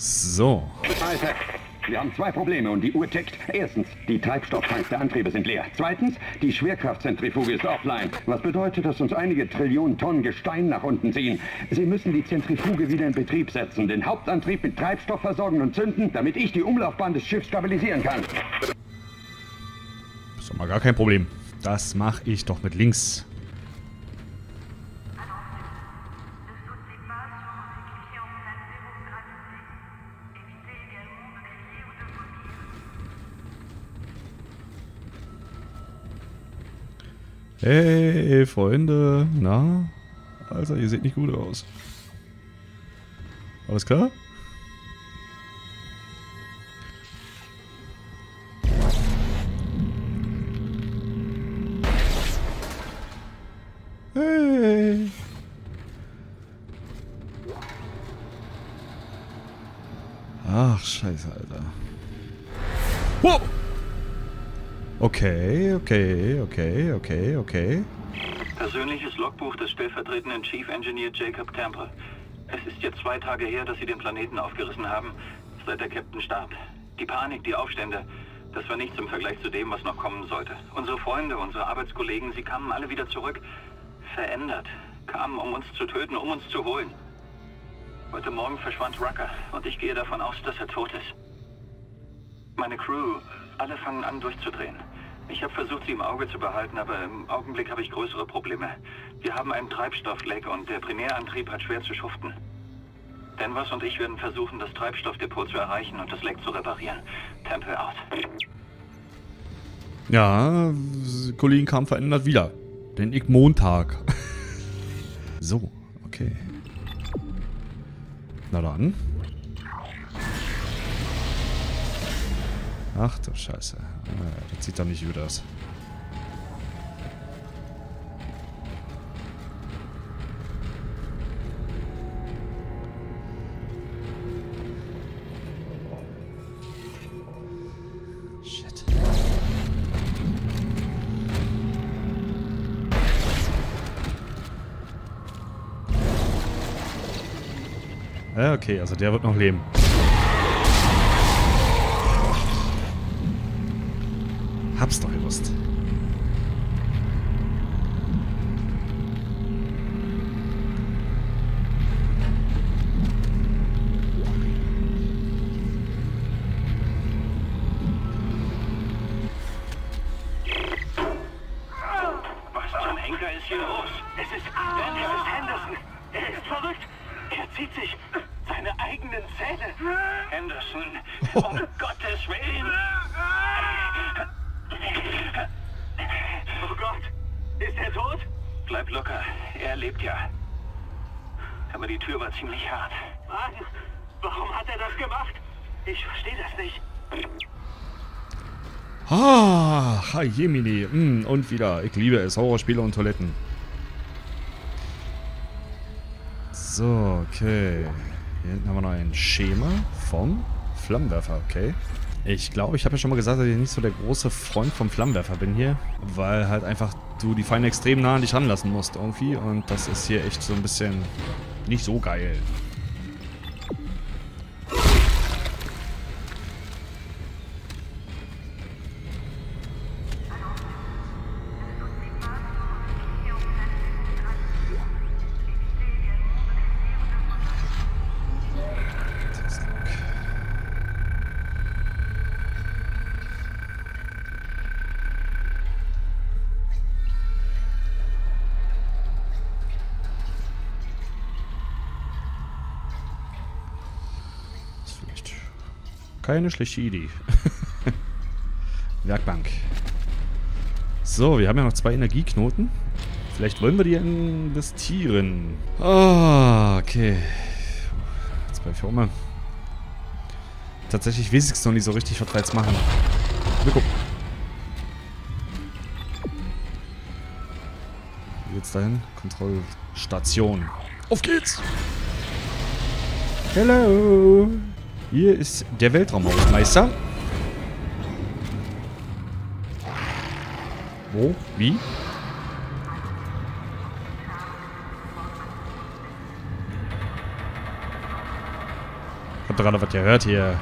So. Alter, wir haben zwei Probleme und die Uhr tickt. Erstens, die Treibstofftanks der Antriebe sind leer. Zweitens, die Schwerkraftzentrifuge ist offline. Was bedeutet, dass uns einige Trillionen Tonnen Gestein nach unten ziehen. Sie müssen die Zentrifuge wieder in Betrieb setzen, den Hauptantrieb mit Treibstoff versorgen und zünden, damit ich die Umlaufbahn des Schiffs stabilisieren kann. Ist doch mal gar kein Problem. Das mache ich doch mit links. Hey, Freunde. Na? Alter, ihr seht nicht gut aus. Alles klar? Hey. Ach, scheiße, Alter. Wow! Okay. Persönliches Logbuch des stellvertretenden Chief Engineer Jacob Temple. Es ist jetzt 2 Tage her, dass sie den Planeten aufgerissen haben, seit der Captain starb. Die Panik, die Aufstände, das war nichts im Vergleich zu dem, was noch kommen sollte. Unsere Freunde, unsere Arbeitskollegen, sie kamen alle wieder zurück. Verändert. Kamen, um uns zu töten, um uns zu holen. Heute Morgen verschwand Rucker und ich gehe davon aus, dass er tot ist. Meine Crew, alle fangen an durchzudrehen. Ich habe versucht, sie im Auge zu behalten, aber im Augenblick habe ich größere Probleme. Wir haben einen Treibstoffleck und der Primärantrieb hat schwer zu schuften. Danvers und ich werden versuchen, das Treibstoffdepot zu erreichen und das Leck zu reparieren. Temple out. Ja, Kollegen kam verändert wieder. Denn ich Montag. So, okay. Na dann. Ach du Scheiße. Das sieht doch nicht gut aus. Shit. Ja, okay, also der wird noch leben. Hab's doch gewusst. Was zum Henker ist hier los? Es ist Henderson. Er ist verrückt. Er zieht sich seine eigenen Zähne. Henderson, um Gottes Willen. Oh Gott, ist er tot? Bleib locker, er lebt ja. Aber die Tür war ziemlich hart. Mann, warum hat er das gemacht? Ich verstehe das nicht. Ah, Jemini. Und wieder. Ich liebe es. Horrorspiele und Toiletten. So, okay. Hier hinten haben wir noch ein Schema vom Flammenwerfer, okay. Ich glaube, ich habe ja schon mal gesagt, dass ich nicht so der große Freund vom Flammenwerfer bin hier. Weil halt einfach du die Feinde extrem nah an dich ranlassen musst irgendwie. Und das ist hier echt so ein bisschen nicht so geil. Keine schlechte Idee. Werkbank. So, wir haben ja noch 2 Energieknoten. Vielleicht wollen wir die investieren. Ah, okay. 2 Firmen. Tatsächlich weiß ich es noch nicht so richtig, was wir jetzt machen. Wir gucken. Wie geht's dahin? Kontrollstation. Auf geht's! Hello! Hier ist der Weltraumhausmeister. Wo? Wie? Habt ihr gerade was gehört hier?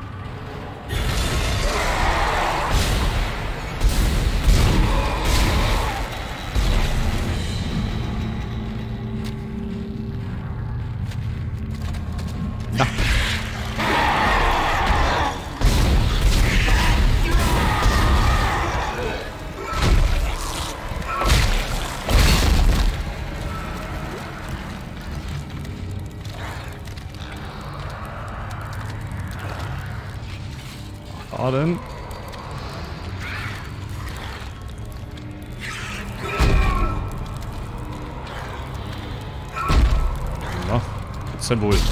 Na. Denn? Na, was denn wohl?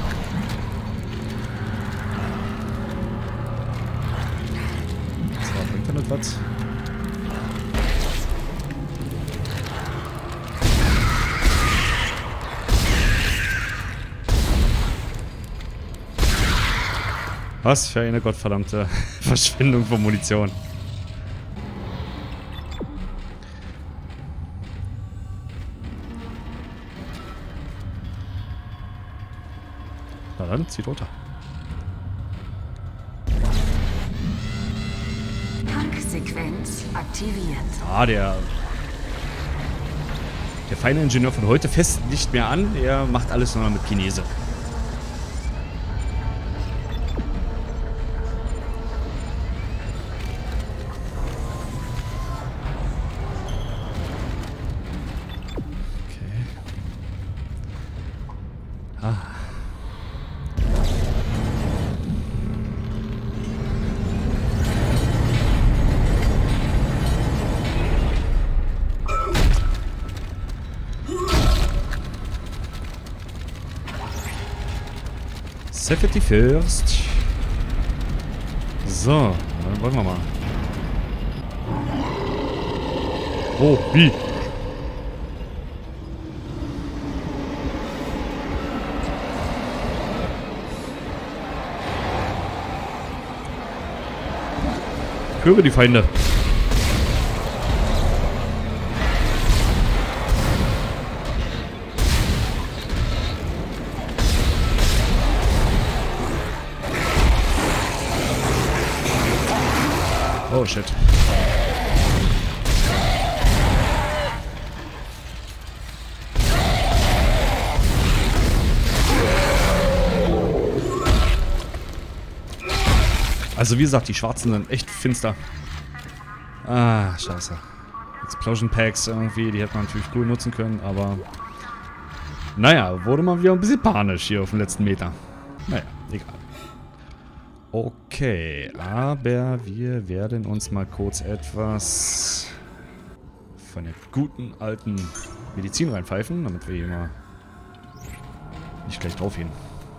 So, bringt er nicht was? Was für eine gottverdammte Verschwendung von Munition. Na dann, zieht runter. Tanksequenz aktiviert. Ah, der feine Ingenieur von heute fässt nicht mehr an. Er macht alles nur noch mit Chinese. Safety first. So, dann wollen wir mal. Oh, wie? Ich höre die Feinde. Oh shit. Also wie gesagt, die Schwarzen sind echt finster. Ah, scheiße. Explosion Packs irgendwie, die hätte man natürlich cool nutzen können, aber... Naja, wurde mal wieder ein bisschen panisch hier auf den letzten Meter. Naja, egal. Okay, aber wir werden uns mal kurz etwas von der guten alten Medizin reinpfeifen, damit wir hier mal nicht gleich drauf gehen.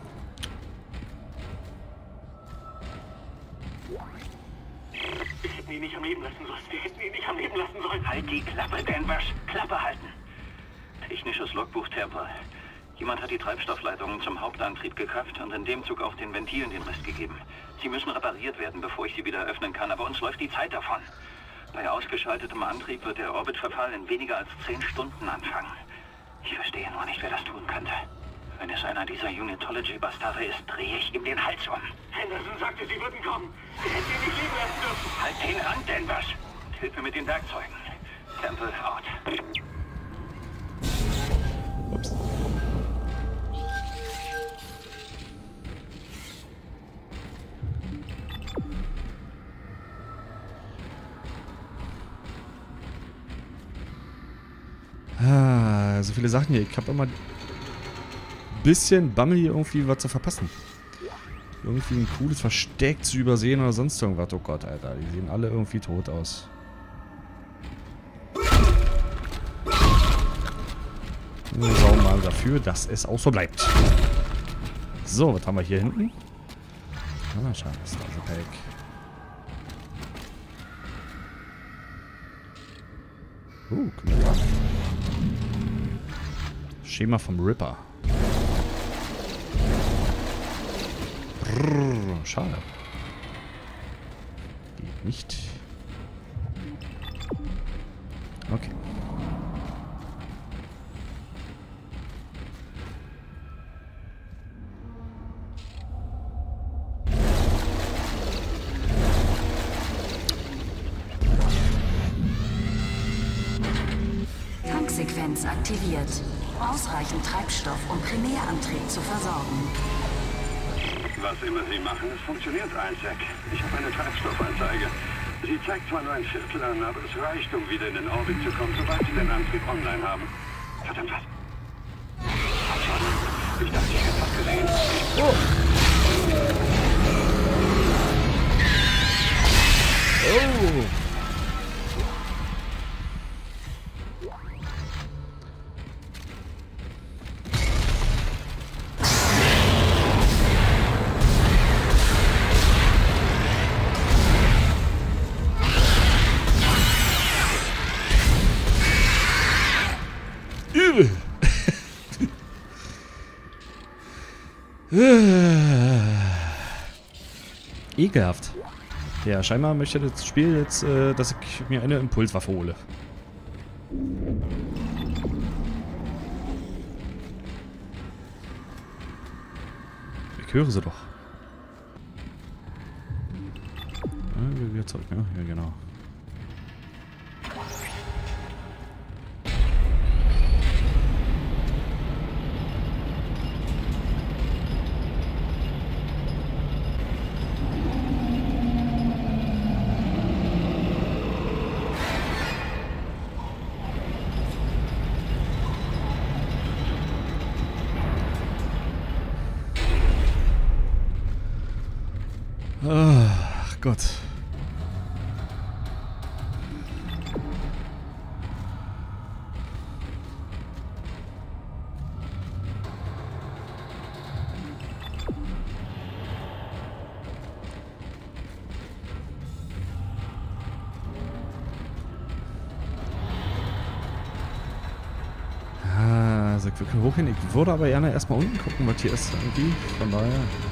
Wir hätten ihn nicht am Leben lassen sollen. Wir hätten ihn nicht am Leben lassen sollen. Halt die Klappe, Danvers. Klappe halten. Technisches Logbuch Temple. Jemand hat die Treibstoffleitungen zum Hauptantrieb gekappt und in dem Zug auch den Ventilen den Rest gegeben. Sie müssen repariert werden, bevor ich sie wieder öffnen kann, aber uns läuft die Zeit davon. Bei ausgeschaltetem Antrieb wird der Orbitverfall in weniger als 10 Stunden anfangen. Ich verstehe nur nicht, wer das tun könnte. Wenn es einer dieser Unitology-Bastarde ist, drehe ich ihm den Hals um. Henderson sagte, sie würden kommen. Wir hätten ihn nicht leben lassen dürfen. Halt den Rand, Danvers! Und hilf mir mit den Werkzeugen. Temple out. Ups. Ah, so viele Sachen hier. Ich habe immer ein bisschen Bammel hier irgendwie was zu verpassen. Irgendwie ein cooles Versteck zu übersehen oder sonst irgendwas. Oh Gott, Alter. Die sehen alle irgendwie tot aus. Wir sorgen mal dafür, dass es auch so bleibt. So, was haben wir hier hinten? Ah, schade. Starter Pack. Können wir da. Schema vom Ripper. Brrr, schade. Geht nicht. Okay. Tanksequenz aktiviert. Ausreichend Treibstoff, um Primärantrieb zu versorgen. Was immer Sie machen, es funktioniert, Isaac. Ich habe eine Treibstoffanzeige. Sie zeigt zwar nur ein Viertel an, aber es reicht, um wieder in den Orbit zu kommen, sobald Sie den Antrieb online haben. Verdammt was? Ich dachte, ich hätte was gesehen. Oh! Ekelhaft. Ja, scheinbar möchte das Spiel jetzt, dass ich mir eine Impulswaffe hole. Ich höre sie doch. Ja, wieder zurück, ne? Ja, genau. Ach Gott. Also wir können hochgehen. Ich würde aber gerne erstmal unten gucken, was hier ist irgendwie. Von daher.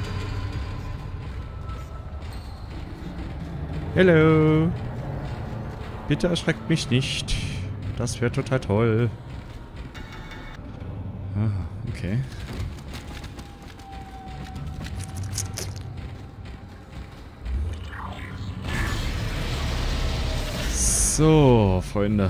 Hallo. Bitte erschreckt mich nicht. Das wäre total toll. Ah, okay. So, Freunde.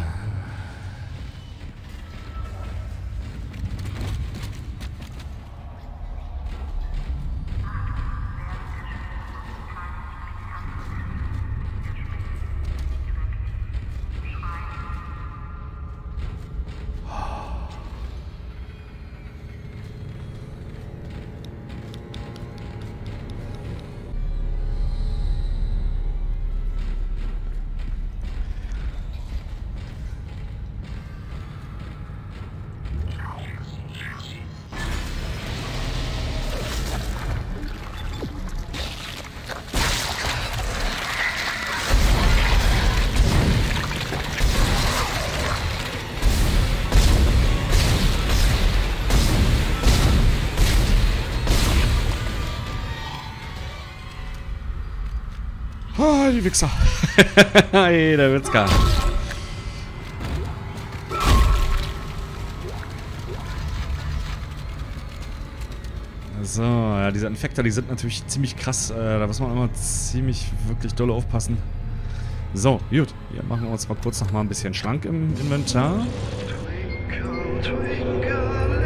Oh, die Wichser. Hey, der Witzka. So, ja, diese Infektor, die sind natürlich ziemlich krass. Da muss man immer ziemlich wirklich doll aufpassen. So, gut. Hier machen wir uns mal kurz noch mal ein bisschen schlank im Inventar. Twinkle, twinkle.